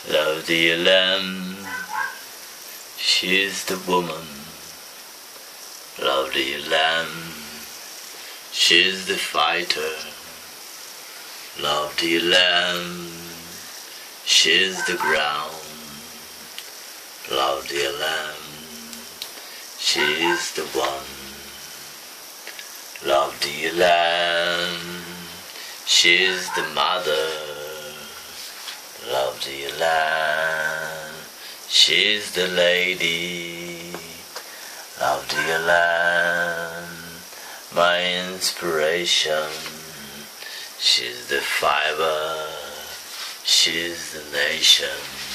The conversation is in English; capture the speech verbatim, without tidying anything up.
Love the lamb, she's the woman. Love the lamb, she's the fighter. Love the lamb, she's the ground. Love the lamb, she's the one. Love the lamb, she's the mother. Love the lamb, she's the lady. Love the lamb, my inspiration. She's the fiber, she's the nation.